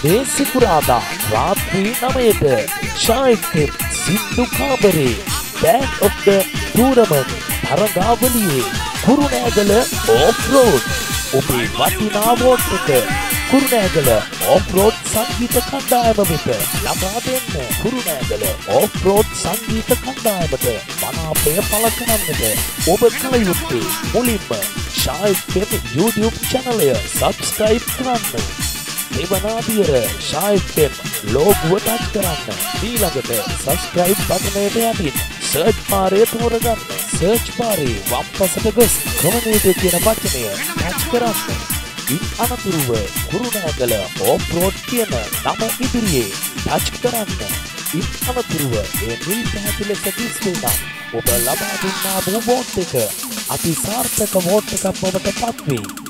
මේ සිකුරාදා රාත්‍රී 9ට ශායිකේ සින්දු කාමරේ Band of the Tournament තරගාවලියේ Kurunegala off road ඔබේ වටිනා වෝට් එක කුරුණෑගල off road සංගීත කණ්ඩායම වෙත ලබා දෙන්න. කුරුණෑගල off road සංගීත කණ්ඩායමට මනාපය පළ කරන්නට ඔබ කල යුත්තේ මුලින්ම ශායිකේ YouTube channel එක subscribe කරන්න. එවනාදියර ශායිකේ ලෝගුව ටච් කරන්න. ඊළඟට subscribe බටන් එකට යටින් search පාරේ තෝරගන්න. search පාරේ වම් පසට ගොස් community කියන වචනය ටච් කරන්න. ඉන් අනතුරුව කුරුණෑගල off road කියන නම ඉදිරියේ ටච් කරන්න. ඉන් අනතුරුව ඒ නිල් පැහැති ලෙස display නම් ඔබ ලබා දුන්නා වූ වෝට් එක අති සාර්ථක වෝට් එකක් බවට පත් වේ.